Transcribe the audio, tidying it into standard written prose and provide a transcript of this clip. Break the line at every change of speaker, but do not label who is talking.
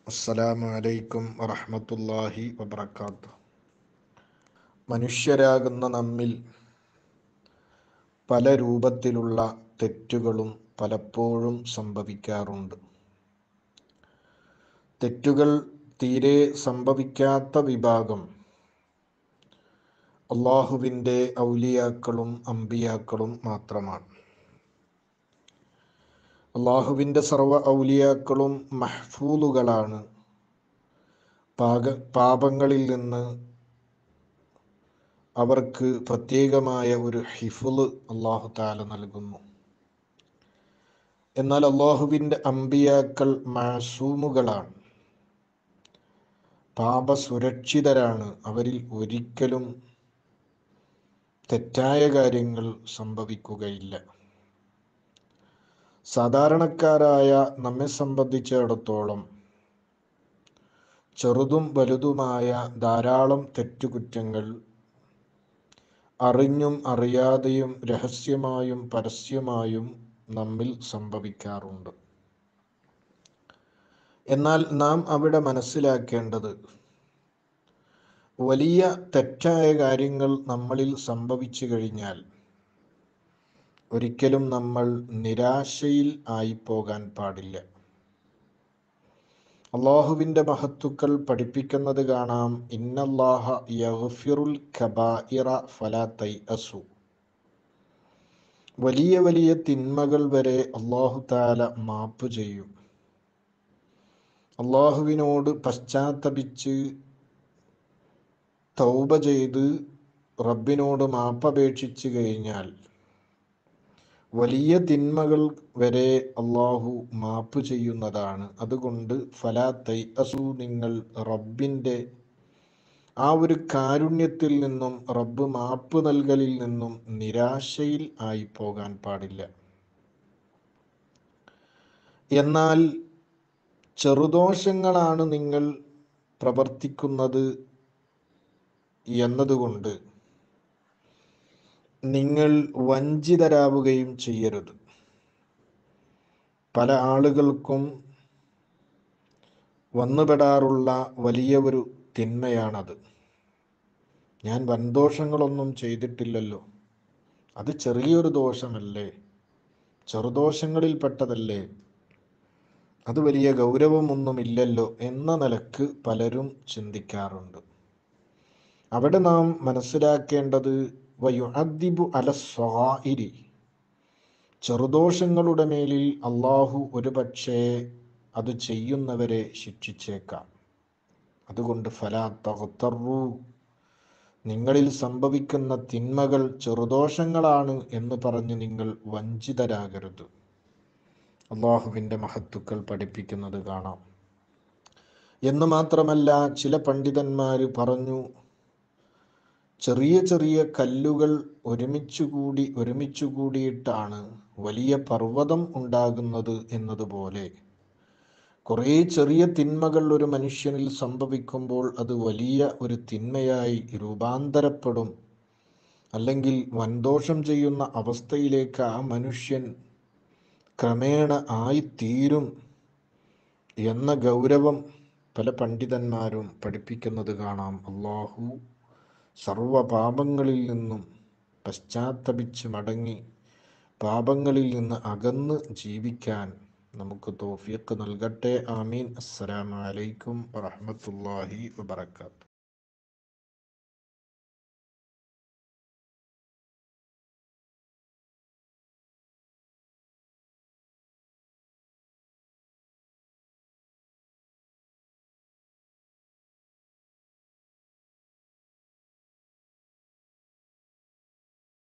അസ്സലാമു അലൈക്കും വറഹ്മത്തുള്ളാഹി വബറകാതുഹു. മനുഷ്യരാകുന്ന നമ്മിൽ പല രൂപത്തിലുള്ള തെറ്റുകളും പലപ്പോഴും സംഭവിക്കാറുണ്ട്. തെറ്റുകൾ തീരെ സംഭവിക്കാത്ത വിഭാഗം അള്ളാഹുവിൻ്റെ ഔലിയാക്കളും അമ്പിയാക്കളും മാത്രമാണ്. അള്ളാഹുവിൻ്റെ സർവ്വ ഔലിയാക്കളും മഹ്ഫൂലുകളാണ്. പാപങ്ങളിൽ നിന്ന് അവർക്ക് പ്രത്യേകമായ ഒരു ഹിഫ്ള് അള്ളാഹു തആല നൽകുന്നു. എന്നാൽ അള്ളാഹുവിൻ്റെ അമ്പിയാക്കൾ മഅസൂമുകളാണ്, പാപസുരക്ഷിതരാണ്. അവരിൽ ഒരിക്കലും തെറ്റായ കാര്യങ്ങൾ സംഭവിക്കുകയില്ല. സാധാരണക്കാരായ നമ്മെ സംബന്ധിച്ചിടത്തോളം ചെറുതും വലുതുമായ ധാരാളം തെറ്റുകുറ്റങ്ങൾ അറിഞ്ഞും അറിയാതെയും രഹസ്യമായും പരസ്യമായും നമ്മിൽ സംഭവിക്കാറുണ്ട്. എന്നാൽ നാം അവിടെ മനസ്സിലാക്കേണ്ടത്, വലിയ തെറ്റായ കാര്യങ്ങൾ നമ്മളിൽ സംഭവിച്ചു കഴിഞ്ഞാൽ ഒരിക്കലും നമ്മൾ നിരാശയിൽ ആയിപ്പോകാൻ പാടില്ല. അള്ളാഹുവിൻ്റെ മഹത്തുക്കൾ പഠിപ്പിക്കുന്നത് കാണാം, ഇന്നല്ലാഹ യഗ്ഫിറുൽ കബായിറ ഫലാ തൈഅസു. വലിയ വലിയ തിന്മകൾ വരെ അള്ളാഹു തആല മാപ്പ് ചെയ്യും. അള്ളാഹുവിനോട് പശ്ചാത്തപിച്ച് തൗബ ചെയ്ത് റബ്ബിനോട് മാപ്പപേക്ഷിച്ചു കഴിഞ്ഞാൽ വലിയ തിന്മകൾ വരെ അള്ളാഹു മാപ്പ് ചെയ്യുന്നതാണ്. അതുകൊണ്ട് ഫലാ തൈഅസു, നിങ്ങൾ റബ്ബിൻ്റെ ആ ഒരു കാരുണ്യത്തിൽ നിന്നും റബ്ബ് മാപ്പ് നൽകലിൽ നിന്നും നിരാശയിൽ ആയിപ്പോകാൻ പാടില്ല. എന്നാൽ ചെറുദോഷങ്ങളാണ് നിങ്ങൾ പ്രവർത്തിക്കുന്നത് എന്നതുകൊണ്ട് നിങ്ങൾ വഞ്ചിതരാവുകയും ചെയ്യരുത്. പല ആളുകൾക്കും വന്നുപെടാറുള്ള വലിയ ഒരു തിന്മയാണത്. ഞാൻ വൻദോഷങ്ങളൊന്നും ചെയ്തിട്ടില്ലല്ലോ, അത് ചെറിയൊരു ദോഷമല്ലേ, ചെറുദോഷങ്ങളിൽ പെട്ടതല്ലേ, അത് വലിയ ഗൗരവമൊന്നുമില്ലല്ലോ എന്ന നിലക്ക് പലരും ചിന്തിക്കാറുണ്ട്. അവിടെ നാം മനസ്സിലാക്കേണ്ടത്, വയുഅദ്ദിബു അലസ്സഗായിരി, ചെറുദോഷങ്ങളുടെ മേലിൽ അള്ളാഹു ഒരു പക്ഷേ അത് ചെയ്യുന്നവരെ ശിക്ഷിച്ചേക്കാം. അതുകൊണ്ട് ഫലാ തഗ്തറൂ, നിങ്ങളിൽ സംഭവിക്കുന്ന തിന്മകൾ ചെറുദോഷങ്ങളാണ് എന്ന് പറഞ്ഞ് നിങ്ങൾ വഞ്ചിതരാകരുത്. അള്ളാഹുവിൻ്റെ മഹത്തുക്കൾ പഠിപ്പിക്കുന്നത് കാണാം. എന്ന് മാത്രമല്ല, ചില പണ്ഡിതന്മാർ പറഞ്ഞു, ചെറിയ ചെറിയ കല്ലുകൾ ഒരുമിച്ചു കൂടിയിട്ടാണ് വലിയ പർവ്വതം ഉണ്ടാകുന്നത് എന്നതുപോലെ കുറേ ചെറിയ തിന്മകൾ ഒരു മനുഷ്യനിൽ സംഭവിക്കുമ്പോൾ അത് വലിയ ഒരു തിന്മയായി രൂപാന്തരപ്പെടും. അല്ലെങ്കിൽ വൻദോഷം ചെയ്യുന്ന അവസ്ഥയിലേക്ക് ആ മനുഷ്യൻ ക്രമേണ ആയിത്തീരും എന്ന ഗൗരവം പല പണ്ഡിതന്മാരും പഠിപ്പിക്കുന്നത് കാണാം. അള്ളാഹു സർവ പാപങ്ങളിൽ നിന്നും പശ്ചാത്തപിച്ച് മടങ്ങി പാപങ്ങളിൽ നിന്ന് അകന്ന് ജീവിക്കാൻ നമുക്ക് തൗഫീഖ് നൽകട്ടെ. ആമീൻ. അസ്സലാമു അലൈക്കും വറഹ്മത്തുള്ളാഹി വബറകാതുഹു.